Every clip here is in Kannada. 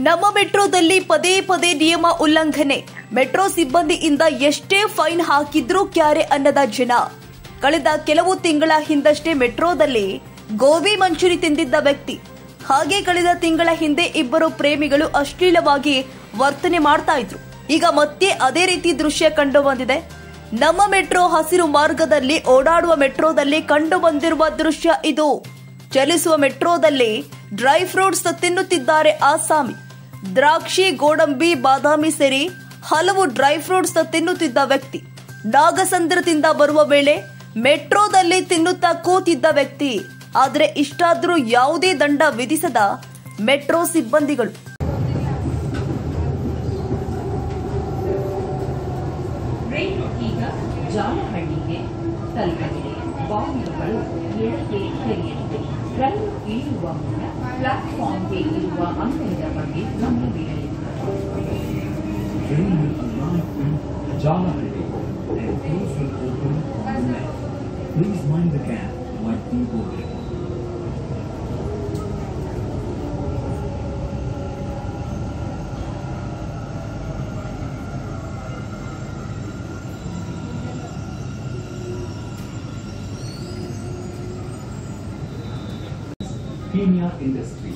ನಮ್ಮ ಮೆಟ್ರೋದಲ್ಲಿ ಪದೇ ಪದೇ ನಿಯಮ ಉಲ್ಲಂಘನೆ. ಮೆಟ್ರೋ ಸಿಬ್ಬಂದಿಯಿಂದ ಎಷ್ಟೇ ಫೈನ್ ಹಾಕಿದ್ರೂ ಕ್ಯಾರೆ ಅನ್ನದ ಜನ. ಕಳೆದ ಕೆಲವು ತಿಂಗಳ ಹಿಂದಷ್ಟೇ ಮೆಟ್ರೋದಲ್ಲಿ ಗೋಬಿ ಮಂಚೂರಿ ತಿಂದಿದ್ದ ವ್ಯಕ್ತಿ. ಹಾಗೆ ಕಳೆದ ತಿಂಗಳ ಹಿಂದೆ ಇಬ್ಬರು ಪ್ರೇಮಿಗಳು ಅಶ್ಲೀಲವಾಗಿ ವರ್ತನೆ ಮಾಡ್ತಾ ಇದ್ರು. ಈಗ ಮತ್ತೆ ಅದೇ ರೀತಿ ದೃಶ್ಯ ಕಂಡು ಬಂದಿದೆ. ನಮ್ಮ ಮೆಟ್ರೋ ಹಸಿರು ಮಾರ್ಗದಲ್ಲಿ ಓಡಾಡುವ ಮೆಟ್ರೋದಲ್ಲಿ ಕಂಡು ಬಂದಿರುವ ದೃಶ್ಯ ಇದು. ಚಲಿಸುವ ಮೆಟ್ರೋದಲ್ಲಿ ಡ್ರೈ ಫ್ರೂಟ್ಸ್ ತಿನ್ನುತ್ತಿದ್ದಾರೆ ಆಸಾಮಿ. ದ್ರಾಕ್ಷಿ, ಗೋಡಂಬಿ, ಬಾದಾಮಿ ಸೇರಿ ಹಲವು ಡ್ರೈ ಫ್ರೂಟ್ಸ್ ತಿನ್ನುತ್ತಿದ್ದ ವ್ಯಕ್ತಿ. ನಾಗಸಂದ್ರದಿಂದ ಬರುವ ವೇಳೆ ಮೆಟ್ರೋದಲ್ಲಿ ತಿನ್ನುತ್ತಾ ಕೂತಿದ್ದ ವ್ಯಕ್ತಿ. ಆದರೆ ಇಷ್ಟಾದ್ರೂ ಯಾವುದೇ ದಂಡ ವಿಧಿಸದ ಮೆಟ್ರೋ ಸಿಬ್ಬಂದಿಗಳು. ಈಗ ಜಾಲಹಳ್ಳಿಗೆ ತಲುಪಲಿದೆ. ಬಾಗಿಲುಗಳು ಎಡಕ್ಕೆ ತೆರೆಯಲಿದೆ. ರೈಲು ಇಳಿಯುವ ಮುನ್ನ ಪ್ಲಾಟ್ಫಾರ್ಮ್ಗೆ ಇರುವ ಅಂಗಡಿಯ ಬಗ್ಗೆ ಗಮನವಿರಲಿ. Jalahalli and please open on the left. Please mind the gap while deboarding. Kenya Industry.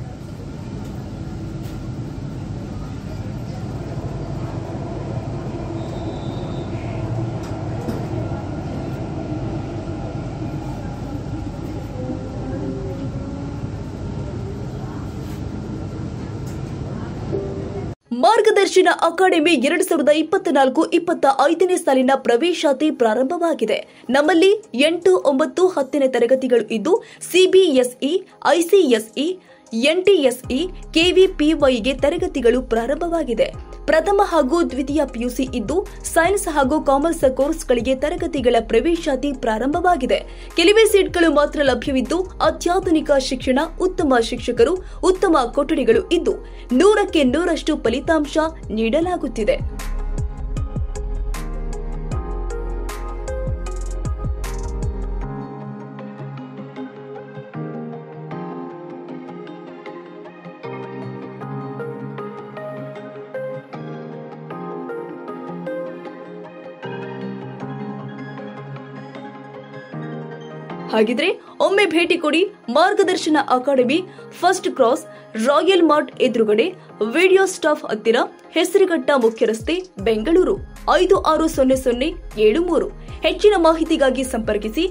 Margadarshana academy 2024-25ನೇ ಸಾಲಿನ ಪ್ರವೇಶಾತಿ ಪ್ರಾರಂಭವಾಗಿದೆ. ನಮ್ಮಲ್ಲಿ 8, 9, 10ನೇ ತರಗತಿಗಳು ಇದ್ದು ಸಿಬಿಎಸ್ಇ, ಐಸಿಎಸ್ಇ, ಎನ್ಟಿಎಸ್ಇ, ಕೆವಿಪಿವೈಗೆ ತರಗತಿಗಳು ಪ್ರಾರಂಭವಾಗಿದೆ. ಪ್ರಥಮ ಹಾಗೂ ದ್ವಿತೀಯ ಪಿಯುಸಿ ಇದ್ದು ಸೈನ್ಸ್ ಹಾಗೂ ಕಾಮರ್ಸ್ ಕೋರ್ಸ್ಗಳಿಗೆ ತರಗತಿಗಳ ಪ್ರವೇಶಾತಿ ಪ್ರಾರಂಭವಾಗಿದೆ. ಕೆಲವೇ ಸೀಟ್ಗಳು ಮಾತ್ರ ಲಭ್ಯವಿದ್ದು ಅತ್ಯಾಧುನಿಕ ಶಿಕ್ಷಣ, ಉತ್ತಮ ಶಿಕ್ಷಕರು, ಉತ್ತಮ ಕೊಠಡಿಗಳು ಇದ್ದು 100ಕ್ಕೆ 100ರಷ್ಟು ಫಲಿತಾಂಶ ನೀಡಲಾಗುತ್ತಿದೆ. ಹಾಗಿದ್ರೆ ಒಮ್ಮೆ ಭೇಟಿ ಕೊಡಿ Margadarshana academy, first cross, Royal Mart ಎದುರುಗಡೆ, ವಿಡಿಯೋ ಸ್ಟಾಫ್ ಹತ್ತಿರ, ಹೆಸರುಘಟ್ಟ ಮುಖ್ಯ ರಸ್ತೆ, ಬೆಂಗಳೂರು 560073. ಹೆಚ್ಚಿನ ಮಾಹಿತಿಗಾಗಿ ಸಂಪರ್ಕಿಸಿ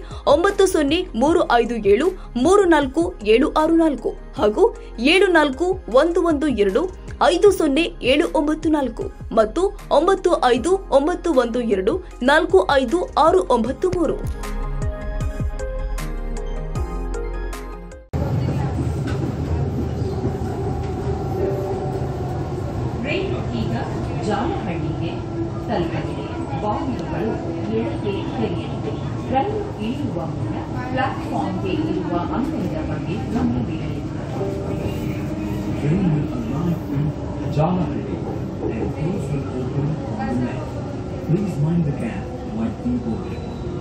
9035734764 ಹಾಗೂ 7411250794 ಮತ್ತು 9591245693. ಈಗ ಜಾಲಹಳ್ಳಿಗೆ ತಲುಪಲಿದೆ. ಬಾಗಿಲುಗಳು ಎಡಕ್ಕೆ ತೆರೆಯಲಿದೆ. ರೈಲು ಇಳಿಯುವ ಮುನ್ನ ಪ್ಲಾಟ್ಫಾರ್ಮ್ಗೆ ಇರುವ ಅಂಗಡಿಯ ಬಗ್ಗೆ ಗಮನವಿರಲಿ. Jalahalli and please open on the left. Please mind the gap while deboarding.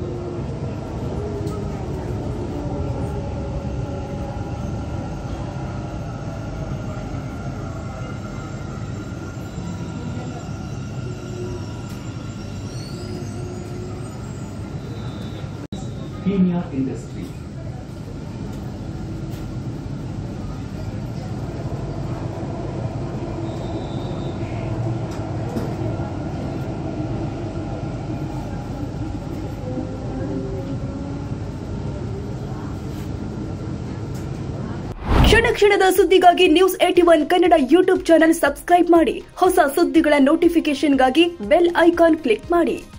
Kenya Industry. ಕ್ಷಣದ ಸುದ್ದಿಗಾಗಿ news 81 Kannada YouTube channel subscribe ಮಾಡಿ. ಹೊಸ ಸುದ್ದಿಗಳ ನೋಟಿಫಿಕೇಶನ್ಗಾಗಿ ಬೆಲ್ ಐಕಾನ್ ಕ್ಲಿಕ್ ಮಾಡಿ.